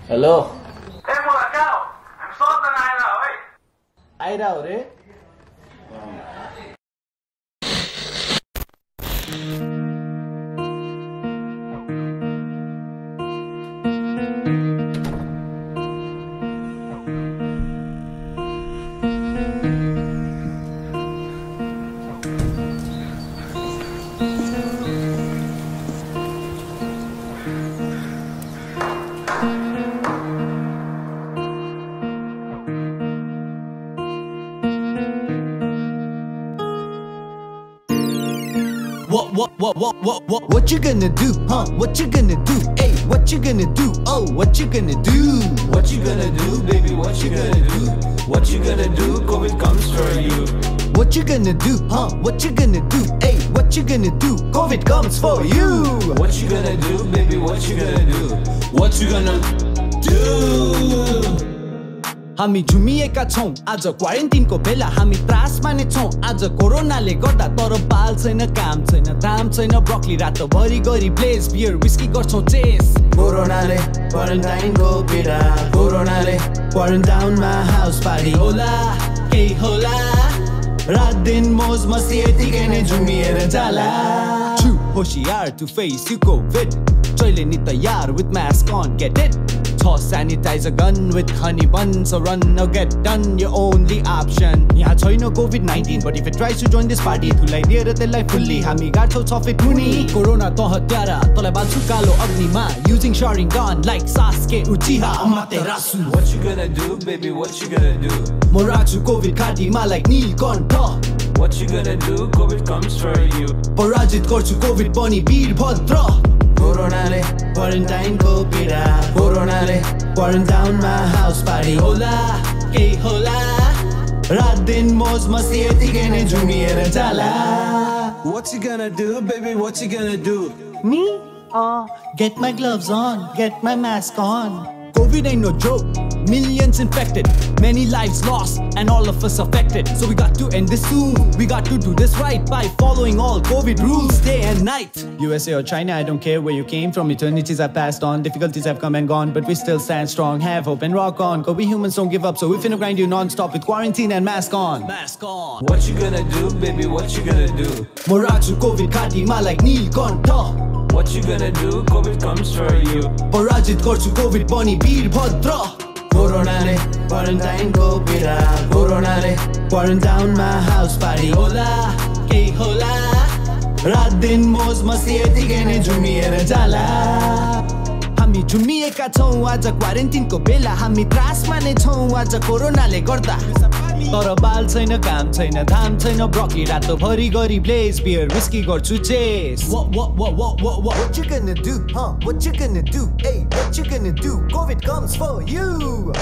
Hello ए मुला क्या हो हामी सबजना आएर हो है आइरा हो रे What you gonna do, huh? What you gonna do, hey? What you gonna do, oh? What you gonna do? What you gonna do, baby, what you gonna do? What you gonna do, COVID comes for you. What you gonna do, huh? What you gonna do, hey? What you gonna do? COVID comes for you. What you gonna do, baby, what you gonna do? What you gonna do? हामी झुमिएका छौं आज क्वारेन्टिनको बेला हामी त्रासमा नै छौं आज कोरोनाले गर्दा तर बाल छैन काम छैन दाम छैन ब्रोकली रातो भरि गरी ब्लेज बियर विस्की गर्छौं चेस कोरोनाले क्वारेन्टाइनको पीडा कोरोनाले क्वारेन्टाइनमा हाउस पार्टी होला केही होला रात दिन मौज मस्ती यतिकै नै झुमिएर जाला Too होशियार to face you COVID जहिले नि तयार with mask on get it Toss sanitizer gun with honey bun So run or get done your only option यहाँ छैन COVID-19 But if it tries to join this party तुलाई दिएर त्यसलाई fully हामी गाड्छौँ 6 feet मुनि corona त हत्यारा तँलाई बाल्छु कालो अग्निमा Using sharing gun like Sasuke Uchiha Amaterasu What you gonna do, baby, what you gonna do? म राख्छु COVID घाँटीमा like Neelkanth What you gonna do, COVID comes for you. पराजित गर्छु COVID पनि वीरभद्र कोरोनाले क्वारेन्टाइनको पीडा कोरोनाले क्वारेन्टाइनमा हाउस पार्टी होला केही होला रात दिन मौज मस्ती यतिकै नै झुमिएर जाला What you gonna do, baby, what you gonna do? Me? Get my gloves on, get my mask on COVID ain't no joke, millions infected Many lives lost and all of us affected So we got to end this soon, we got to do this right By following all COVID rules day and night USA or China, I don't care where you came from Eternities have passed on, difficulties have come and gone But we still stand strong, have hope and rock on Cause we humans don't give up, so we finna grind you non-stop With quarantine and mask on What you gonna do, baby, what you gonna do? म राख्छु COVID घाँटीमा like Neelkanth What you gonna do, COVID comes for you. पराजित गर्छु COVID पनि वीरभद्र कोरोनाले क्वारेन्टाइनको पीडा कोरोनाले क्वारेन्टाइनमा house party होला केही होला रात दिन मौज मस्ती यतिकै नै झुमिएर जाला हामी झुमिएका छौं आज क्वारेन्टिनको बेला हामी त्रासमा नै छौं आज कोरोनाले गर्दा तर बाल छैन काम छैन धाम छैन ब्रोकली रातो भरि गरी ब्लेज बियर विस्की गर्छु चेस What you gonna do, huh? What you gonna do, hey? What you gonna do? COVID comes for you